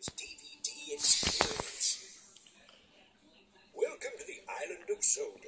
Legends DVD experience. Welcome to the Island of Souls.